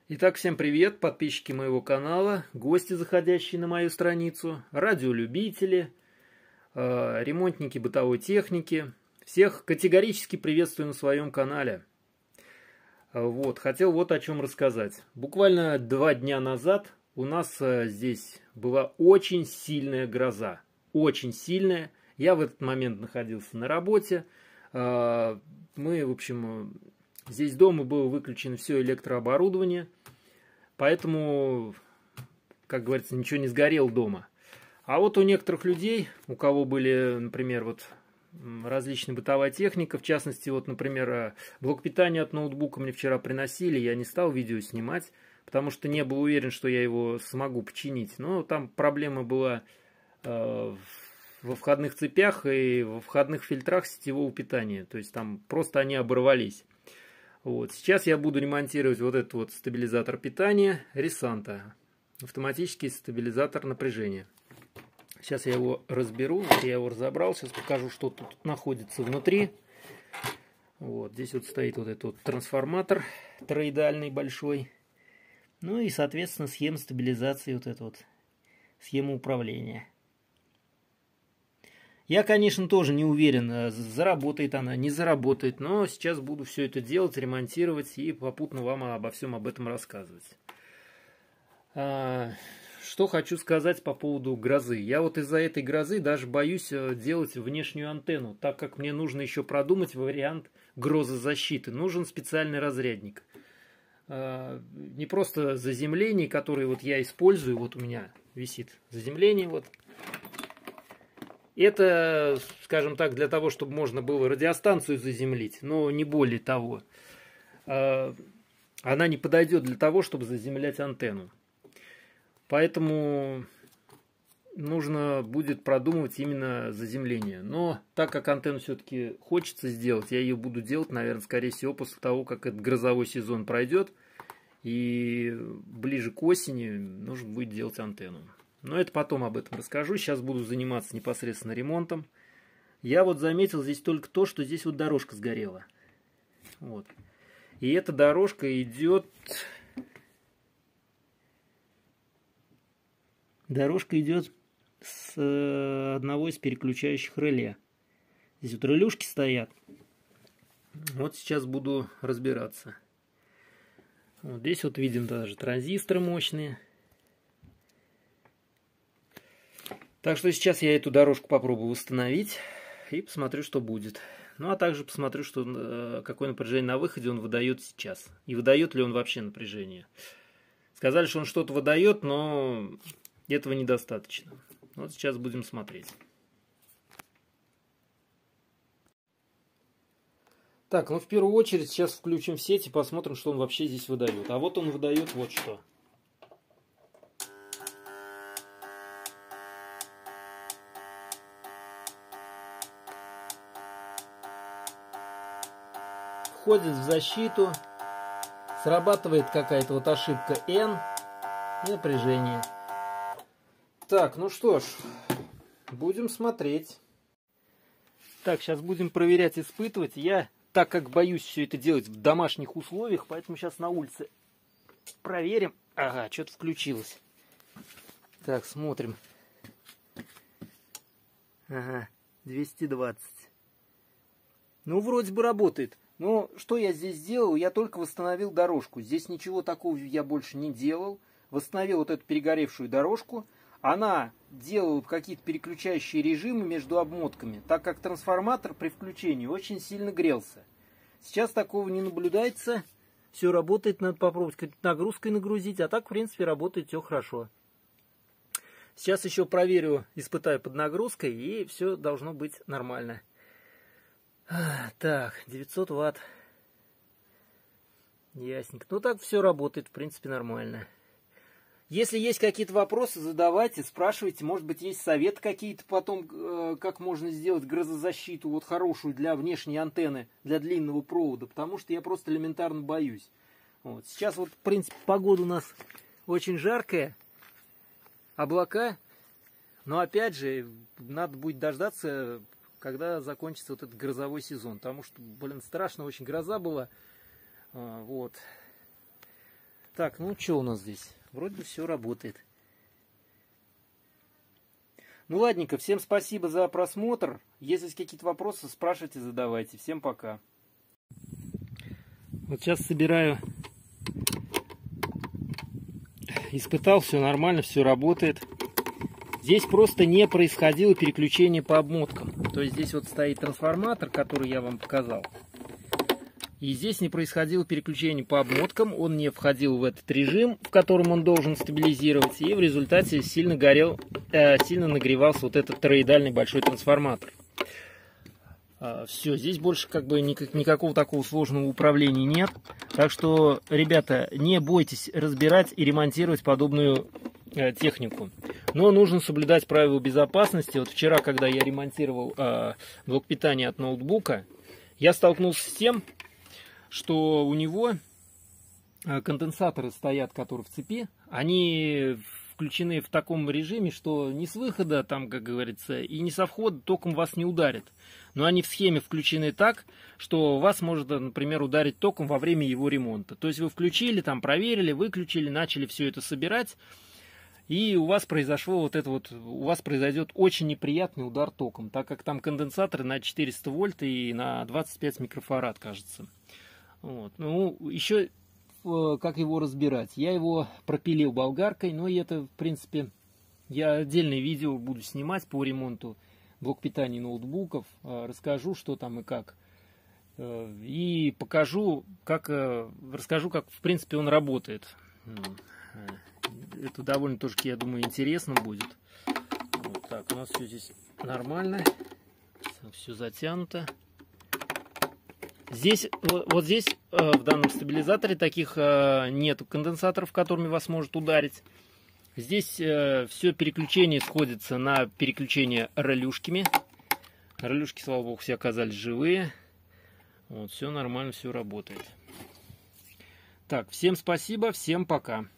Итак, всем привет, подписчики моего канала, гости, заходящие на мою страницу, радиолюбители, ремонтники бытовой техники. Всех категорически приветствую на своем канале. Хотел вот о чем рассказать. Буквально 2 дня назад у нас здесь была очень сильная гроза. Очень сильная. Я в этот момент находился на работе. Здесь дома было выключено все электрооборудование. Поэтому, как говорится, ничего не сгорело дома. А вот у некоторых людей, у кого были, например, различная бытовая техника, в частности, например, блок питания от ноутбука мне вчера приносили, я не стал видео снимать, потому что не был уверен, что я его смогу починить. Но там проблема была во входных цепях и во входных фильтрах сетевого питания. То есть там просто они оборвались. Сейчас я буду ремонтировать этот стабилизатор питания Ресанта. Автоматический стабилизатор напряжения. Сейчас я его разберу. Я его разобрал. Сейчас покажу, что тут находится внутри. Здесь стоит этот трансформатор тороидальный большой. Ну и, соответственно, схема стабилизации, схема управления. Я, конечно, тоже не уверен, заработает она, не заработает, но сейчас буду все это делать, ремонтировать и попутно вам обо всем об этом рассказывать. Что хочу сказать по поводу грозы. Я из-за этой грозы даже боюсь делать внешнюю антенну, так как мне нужно еще продумать вариант грозозащиты. Нужен специальный разрядник. Не просто заземление, которое я использую, у меня висит заземление, Это, скажем так, для того, чтобы можно было радиостанцию заземлить, но не более того. Она не подойдет для того, чтобы заземлять антенну. Поэтому нужно будет продумывать именно заземление. Но так как антенну все-таки хочется сделать, я ее буду делать, наверное, скорее всего, после того, как этот грозовой сезон пройдет. И ближе к осени нужно будет делать антенну. Но это потом об этом расскажу. Сейчас буду заниматься непосредственно ремонтом. Я заметил здесь только то, что здесь дорожка сгорела. И эта дорожка идет... Дорожка идет с одного из переключающих реле. Здесь релюшки стоят. Сейчас буду разбираться. Здесь видим даже транзисторы мощные. Так что сейчас я эту дорожку попробую восстановить и посмотрю, что будет. Ну, а также посмотрю, какое напряжение на выходе он выдает сейчас. И выдает ли он вообще напряжение. Сказали, что он что-то выдает, но этого недостаточно. Сейчас будем смотреть. Так, в первую очередь сейчас включим сеть и посмотрим, что он вообще здесь выдает. А он выдает вот что. Входит в защиту, срабатывает какая-то ошибка N и напряжение. Так, ну что ж, будем смотреть. Так, сейчас будем проверять, испытывать. Я, так как боюсь все это делать в домашних условиях, поэтому сейчас на улице проверим. Ага, что-то включилось. Так, смотрим. Ага, 220. Ну, вроде бы работает. Но что я здесь сделал? Я только восстановил дорожку. Здесь ничего такого я больше не делал. Восстановил эту перегоревшую дорожку. Она делала какие-то переключающие режимы между обмотками, так как трансформатор при включении очень сильно грелся. Сейчас такого не наблюдается. Все работает, надо попробовать нагрузкой нагрузить. А так, в принципе, работает все хорошо. Сейчас еще проверю, испытаю под нагрузкой, и все должно быть нормально. Так, 900 ватт. Ясненько. Ну так все работает, в принципе, нормально. Если есть какие-то вопросы, задавайте, спрашивайте. Может быть, есть советы какие-то потом, как можно сделать грозозащиту хорошую для внешней антенны, для длинного провода. Потому что я просто элементарно боюсь. Сейчас в принципе, погода у нас очень жаркая. Облака. Но опять же, надо будет дождаться, когда закончится этот грозовой сезон. Потому что, страшно очень гроза была. Так, ну что у нас здесь? Вроде бы все работает. Ну ладненько, всем спасибо за просмотр. Если есть какие-то вопросы, спрашивайте, задавайте. Всем пока. Вот сейчас собираю. Испытал, все нормально, все работает. Здесь просто не происходило переключение по обмоткам. То есть здесь вот стоит трансформатор, который я вам показал. И здесь не происходило переключение по обмоткам. Он не входил в этот режим, в котором он должен стабилизироваться. И в результате сильно нагревался вот этот тороидальный большой трансформатор. Все, здесь больше как бы никакого такого сложного управления нет. Так что, ребята, не бойтесь разбирать и ремонтировать подобную технику. Но нужно соблюдать правила безопасности. Вот вчера, когда я ремонтировал блок питания от ноутбука, я столкнулся с тем, что у него конденсаторы стоят, которые в цепи, они включены в таком режиме, что ни с выхода, там, как говорится, и ни со входа током вас не ударит. Но они в схеме включены так, что вас может, например, ударить током во время его ремонта. То есть вы включили, там проверили, выключили, начали все это собирать, и у вас произошло вот это вот, у вас произойдет очень неприятный удар током, так как там конденсаторы на 400 вольт и на 25 микрофарад, кажется. Вот. Ну, еще как его разбирать? Я его пропилил болгаркой, но это, в принципе, я отдельное видео буду снимать по ремонту блок питания ноутбуков, расскажу, что там и как. И покажу, расскажу, как, в принципе, он работает. Это довольно тоже, я думаю, интересно будет. Вот так, у нас все здесь нормально. Все затянуто. Здесь, вот здесь, в данном стабилизаторе, таких нету конденсаторов, которыми вас может ударить. Здесь все переключение сходится на переключение релюшками. Релюшки, слава богу, все оказались живые. Вот, все нормально, все работает. Так, всем спасибо, всем пока.